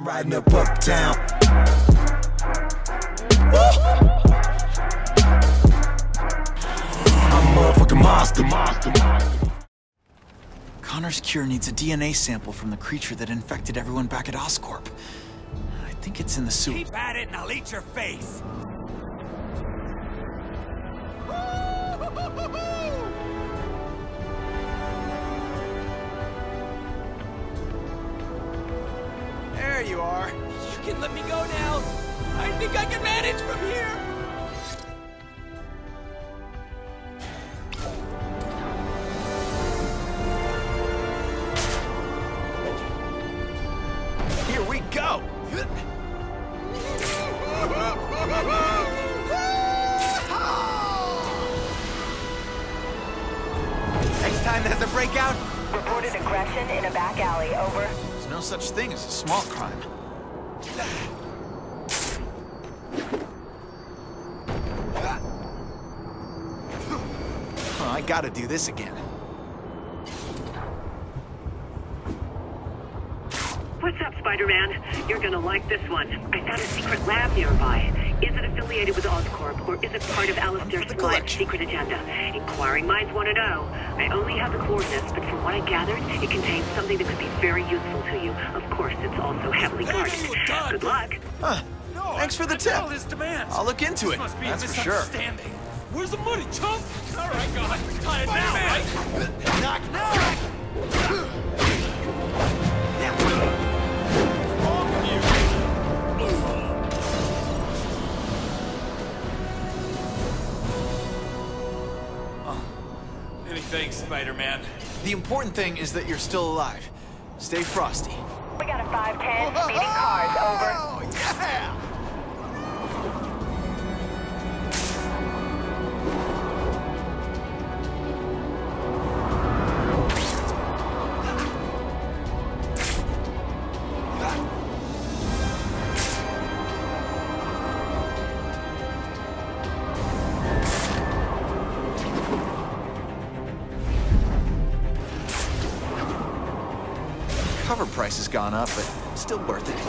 riding up uptown. I'm a motherfucking monster. Connor's cure needs a DNA sample from the creature that infected everyone back at Oscorp. I think it's in the sewer. Keep at it and I'll eat your face! There you are. You can let me go now. I think I can manage from here. Here we go! Next time there's a breakout, Reported aggression in a back alley, over. there's no such thing as a small crime. I gotta do this again. What's up, Spider-Man? You're gonna like this one. I found a secret lab nearby. Is it affiliated with Oscorp, or is it part of Alistair Smythe's secret agenda? Inquiring minds want to know. I only have the coordinates, but from what I gathered, it contains something that could be very useful to you. Of course, it's also heavily guarded. Good luck. Huh. Thanks for the tip. All his demands. I'll look into it, Must be a that's for sure. misunderstanding. Where's the money, chump? All right, God. Tie it now, right? Knock, knock! Many thanks, Spider-Man. The important thing is that you're still alive. Stay frosty. We got a 510 speeding cars, over. Oh, yeah! Cover price has gone up, but still worth it.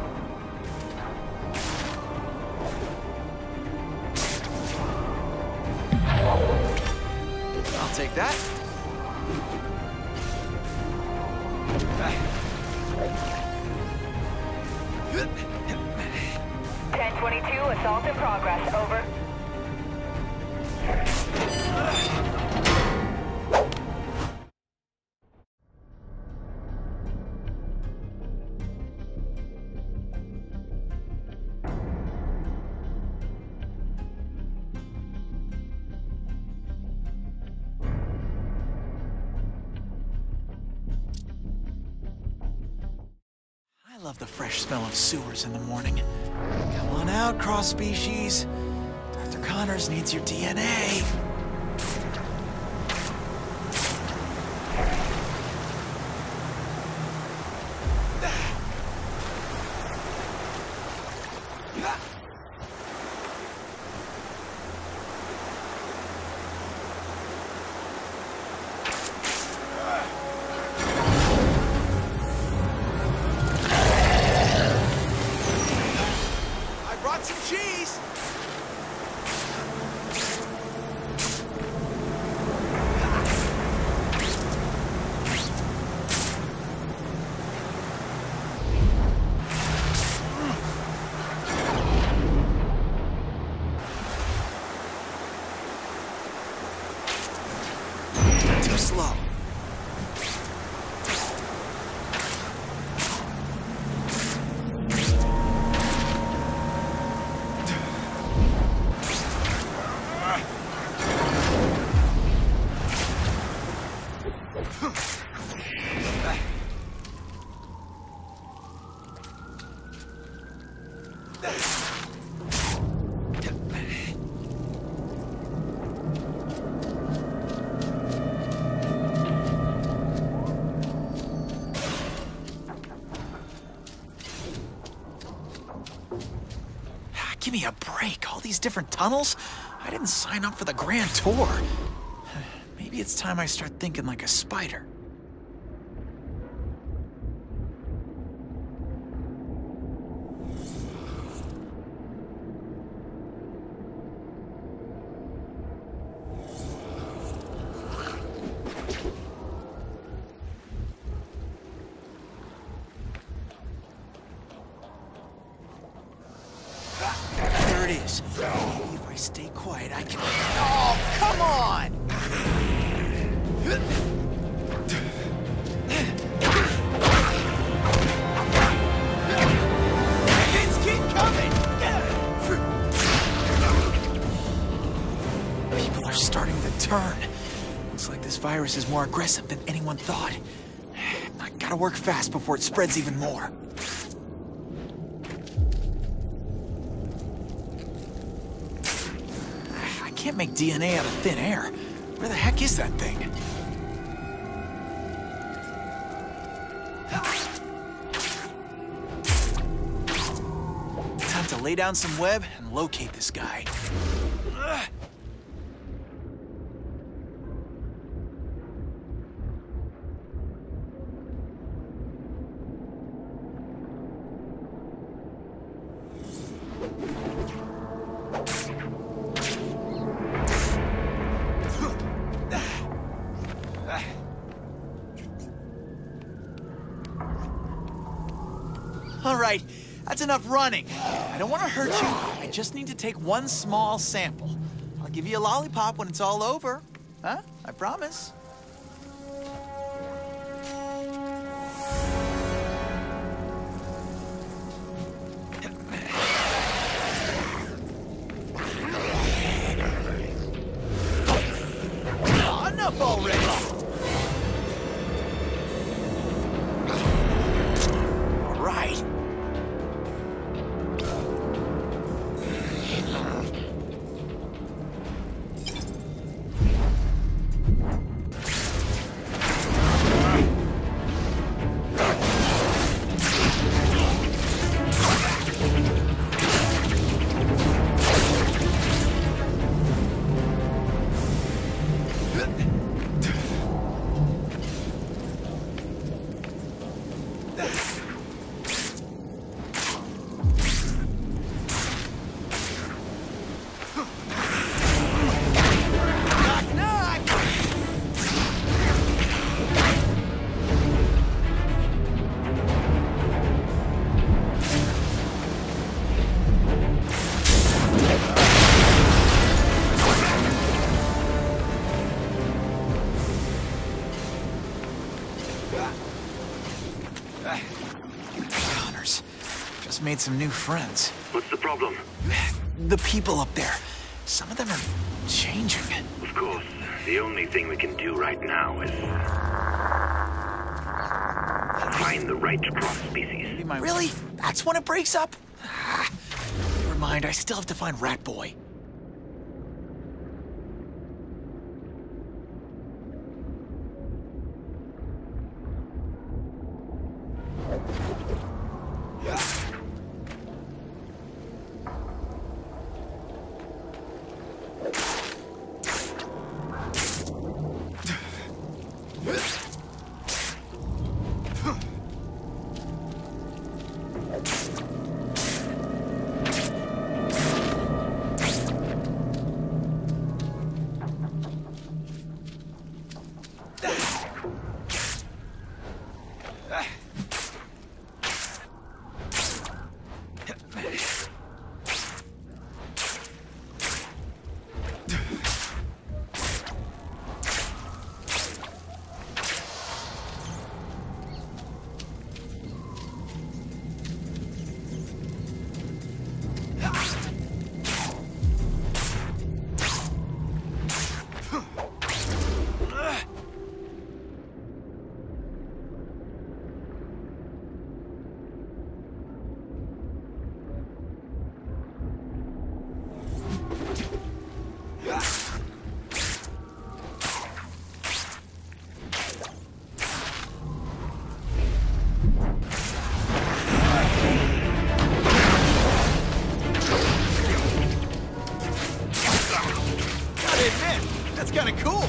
I'll take that. 1022, assault in progress, over. I love the fresh smell of sewers in the morning. Come on out, cross species. Dr. Connors needs your DNA. I brought some cheese. Too slow. Give me a break. All these different tunnels? I didn't sign up for the grand tour. Maybe it's time I start thinking like a spider. is. Maybe if I stay quiet, I can... Oh, come on! Kids, keep coming! People are starting to turn. Looks like this virus is more aggressive than anyone thought. I gotta work fast before it spreads even more. I can't make DNA out of thin air. Where the heck is that thing? Time to lay down some web and locate this guy. All right, that's enough running. I don't want to hurt you. I just need to take one small sample. I'll give you a lollipop when it's all over. Huh? I promise. Oh, enough already. Connors. Just made some new friends. What's the problem? The people up there. Some of them are changing. Of course. The only thing we can do right now is find the right cross species. Really? That's when it breaks up? Never mind, I still have to find Rat Boy. That's kind of cool.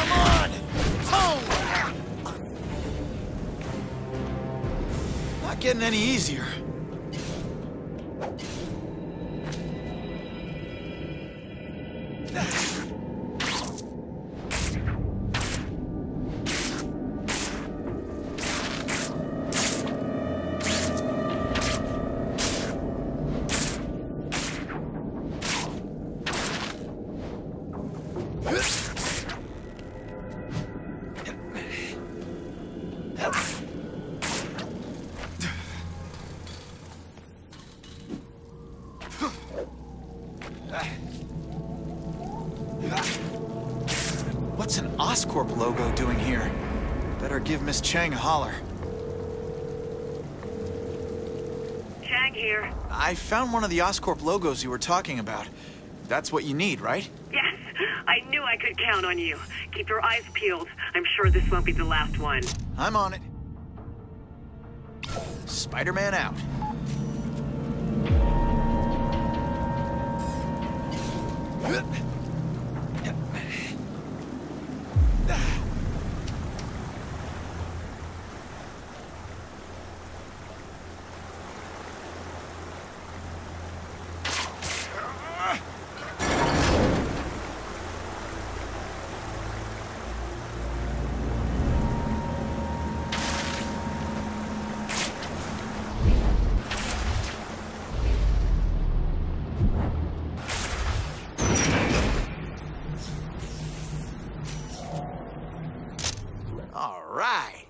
Come on! Tone! Not getting any easier. What's an Oscorp logo doing here? Better give Miss Chang a holler. Chang here. I found one of the Oscorp logos you were talking about. That's what you need, right? Yes, I knew I could count on you. Keep your eyes peeled. I'm sure this won't be the last one. I'm on it. Spider-Man out. All right.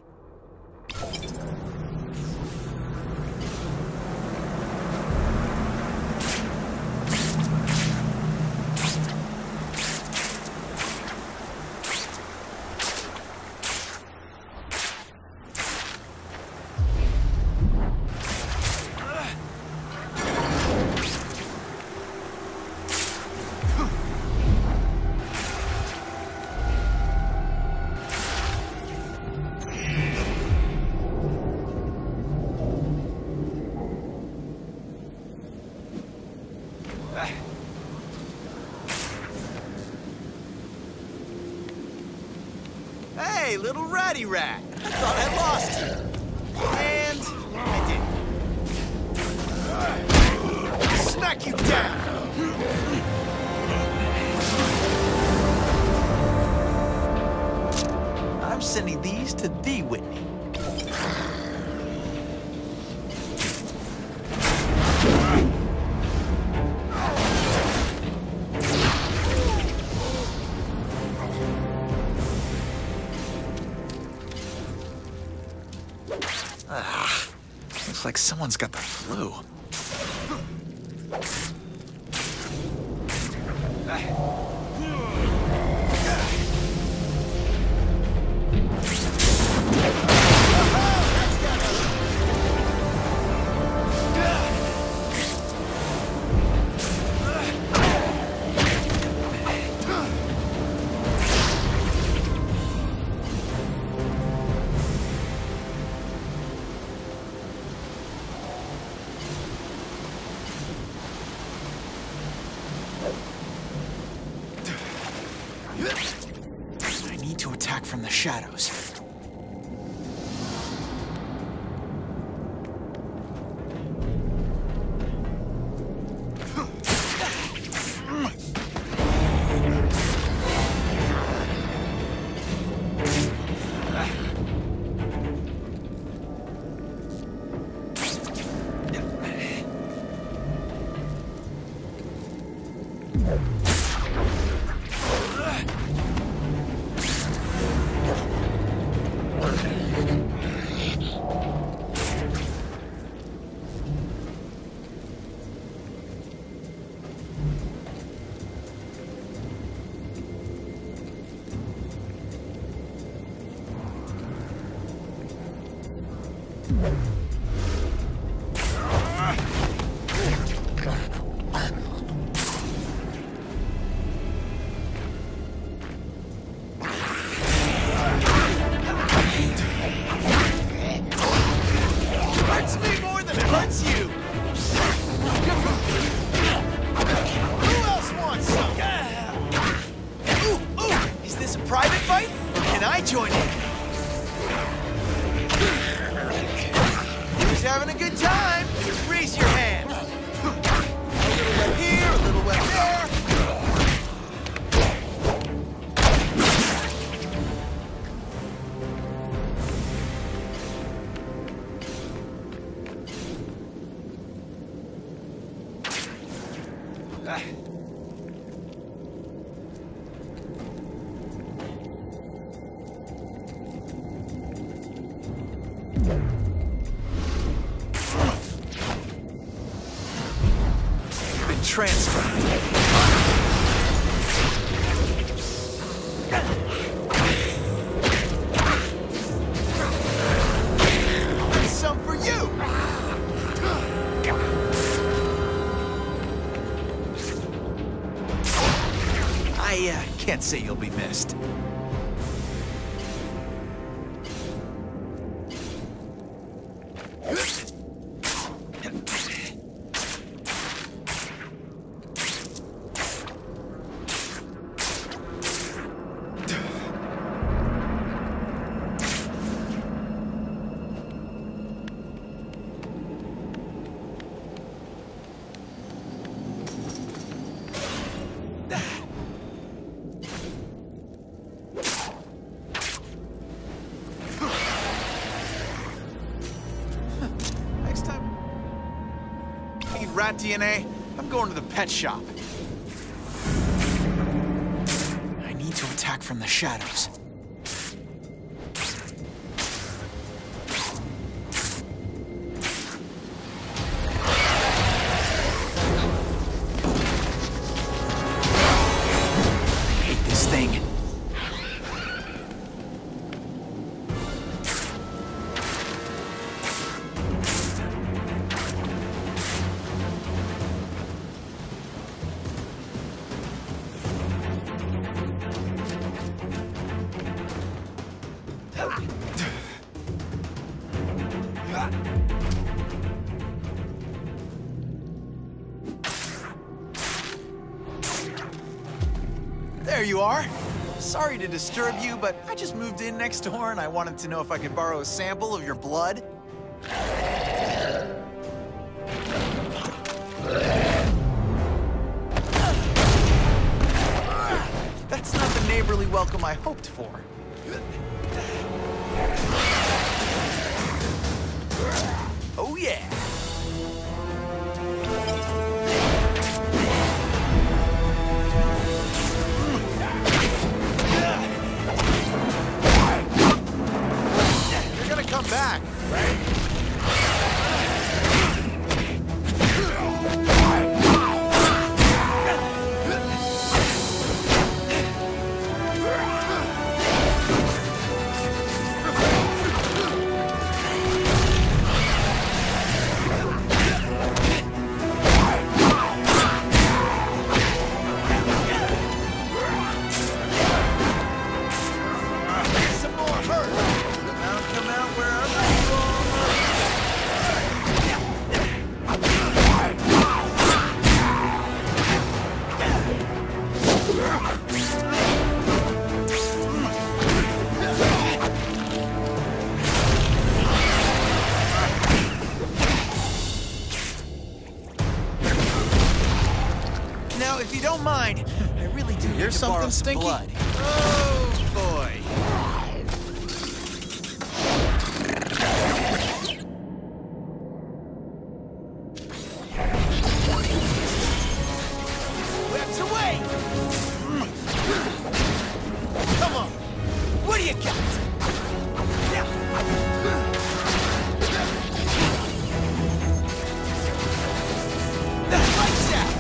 Hey, little ratty rat. I thought I lost you. And I did. Smack you down. I'm sending these to thee, Whitney. Looks like someone's got the flu. I need to attack from the shadows. Private fire? fight, or can I join in? Who's having a good time? Raise your hand. A little wet here, a little wet there. Been transferred. Some for you. I can't say you'll be missed. Next time I need rat DNA, I'm going to the pet shop. I need to attack from the shadows. I hate this thing. There you are. Sorry to disturb you, but I just moved in next door and I wanted to know if I could borrow a sample of your blood. That's not the neighborly welcome I hoped for. Oh yeah. You're gonna come back, right? Some more hurt. Come out wherever you Now, if you don't mind, I really do need to borrow some blood. Oh, boy. Whipped away! Come on! What do you got? Lights out!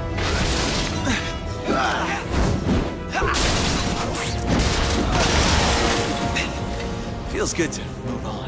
Feels good to move on.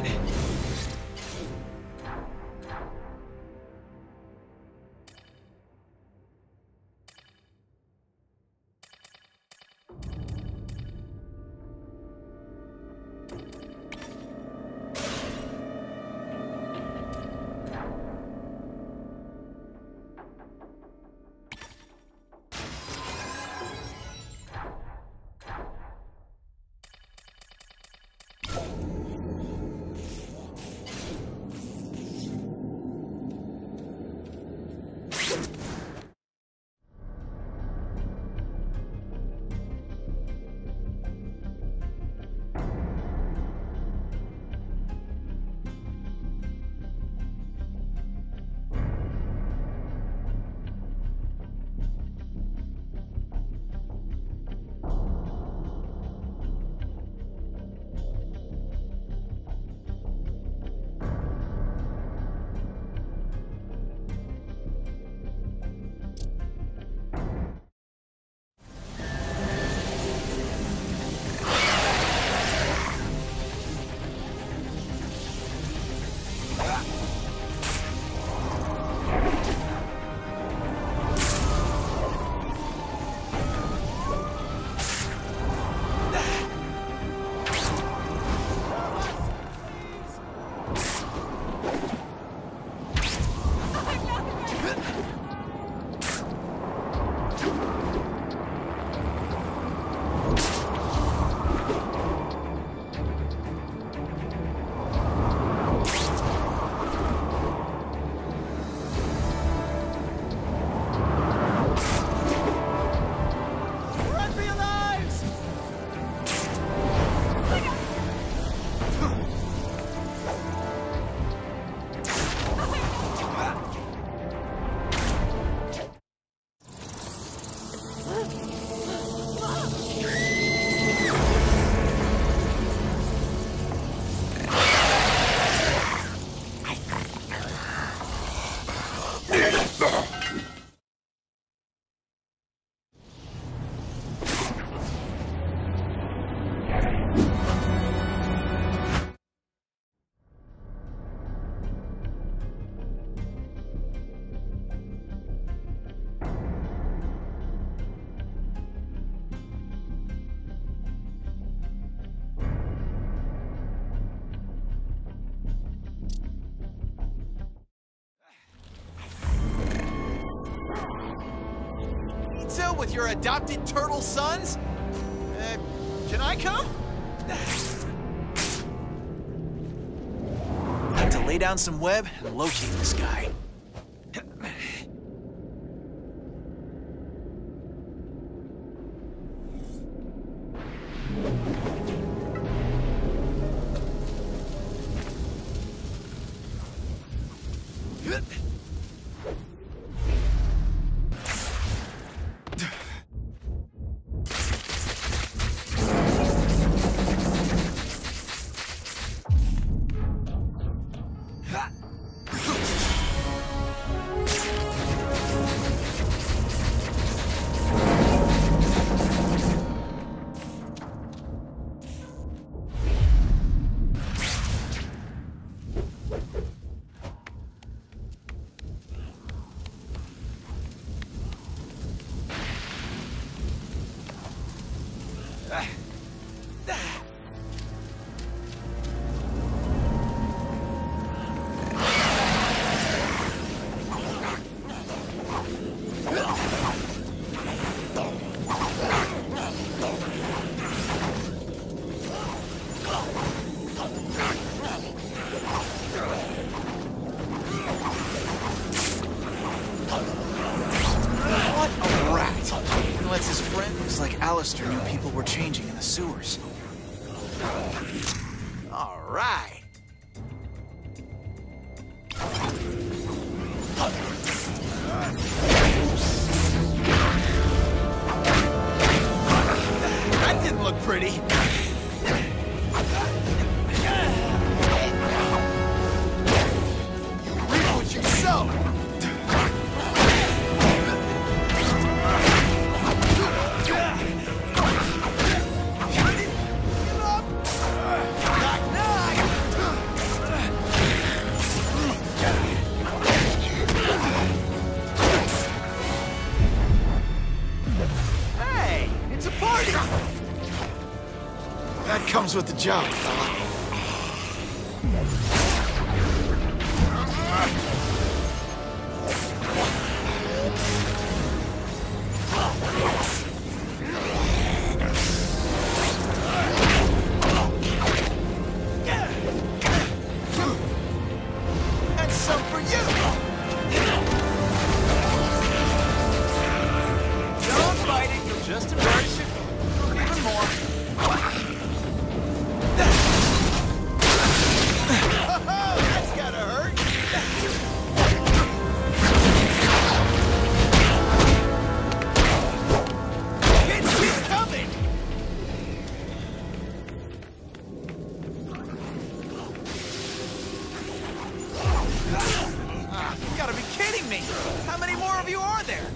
your adopted turtle sons? Can I come? Have to lay down some web and locate this guy. Alistair knew people were changing in the sewers. All right. That didn't look pretty. You reap what you sow. That comes with the job, fella. And some for you. Don't fight it, you'll just embarrass it even more. That's gotta hurt. It's coming. You gotta be kidding me. How many more of you are there?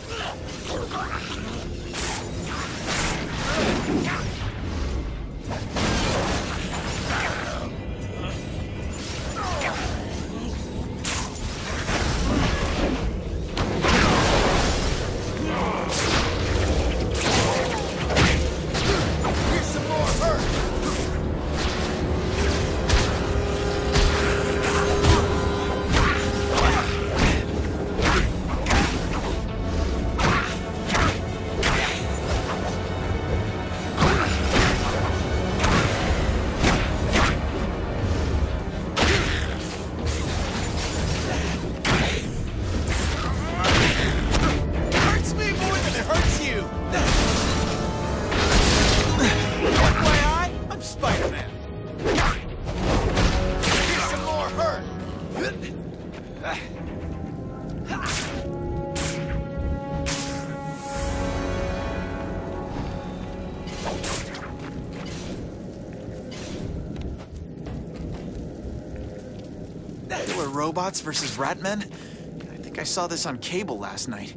There were robots versus Ratmen? I think I saw this on cable last night.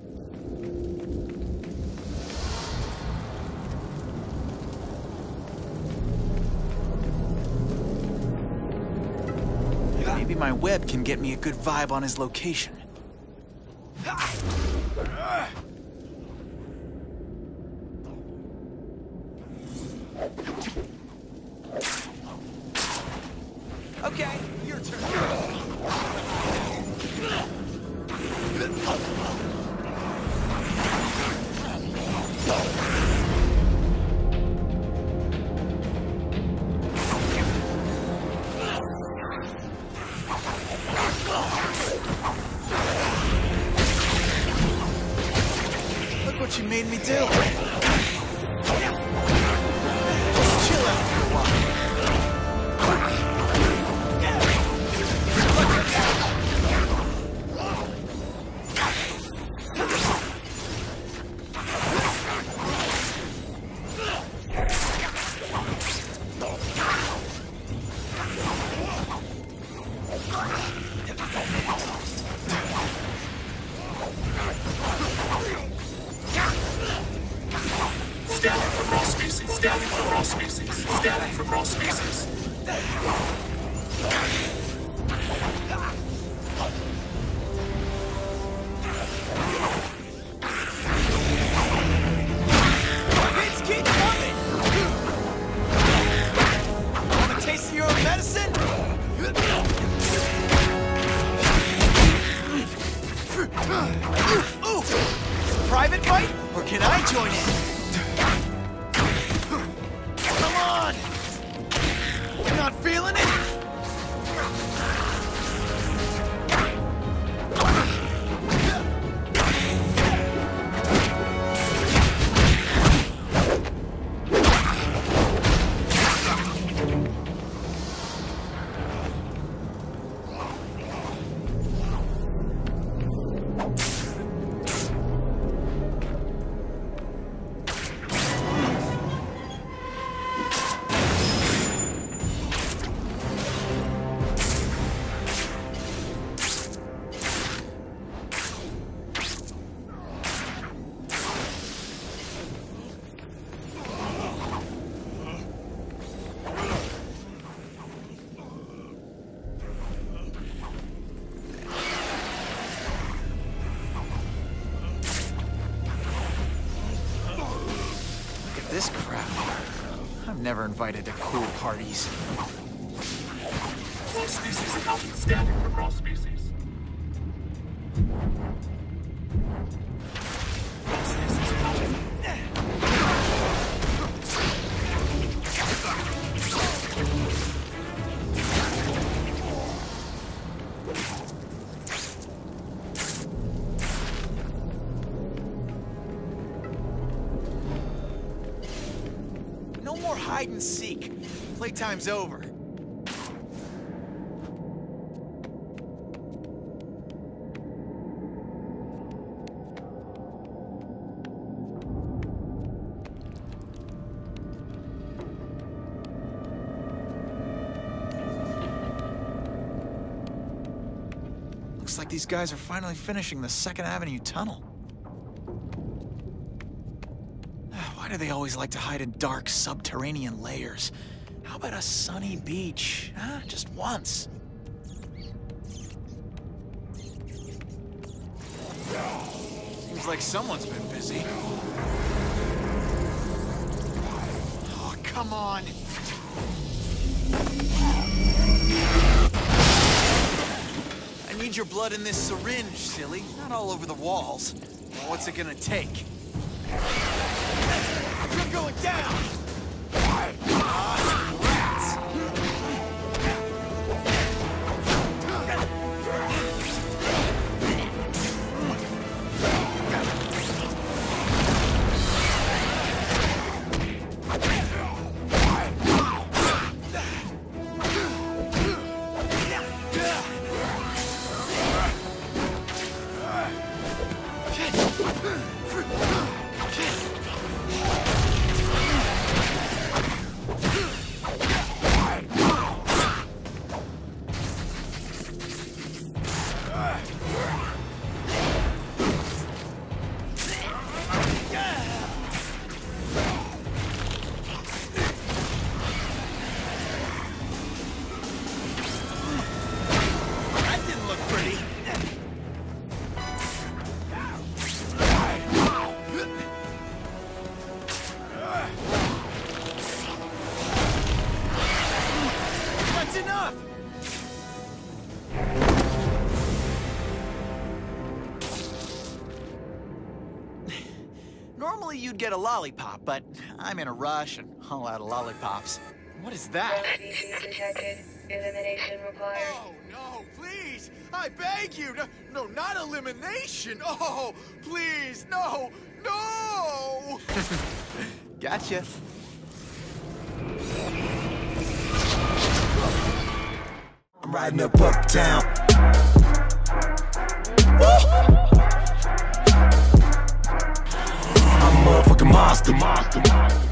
Maybe my web can get me a good vibe on his location. Okay, your turn. me do. Just chill out for a while. Scanning for raw species. Scanning for raw species. Scanning for raw species. Hits keep coming! Want a taste of your own medicine? Ooh! Private fight? Or can I join in? Come on! You're not feeling it? This crowd. I'm never invited to cool parties. Raw species accounting. Scanning for raw species. Raw species accounting. No more hide and seek. Playtime's over. Looks like these guys are finally finishing the 2nd Avenue tunnel. Why do they always like to hide in dark subterranean layers? How about a sunny beach? Huh? Just once. Seems like someone's been busy. Oh, come on. I need your blood in this syringe, silly. Not all over the walls. Well, what's it gonna take? You're going down! Rats! Normally you'd get a lollipop, but I'm in a rush and all out of lollipops. What is that? Species detected. Elimination required. Oh, no, please! I beg you! No, not elimination! Oh, please, no! No! Gotcha. I'm riding up uptown. I'm a motherfucking monster.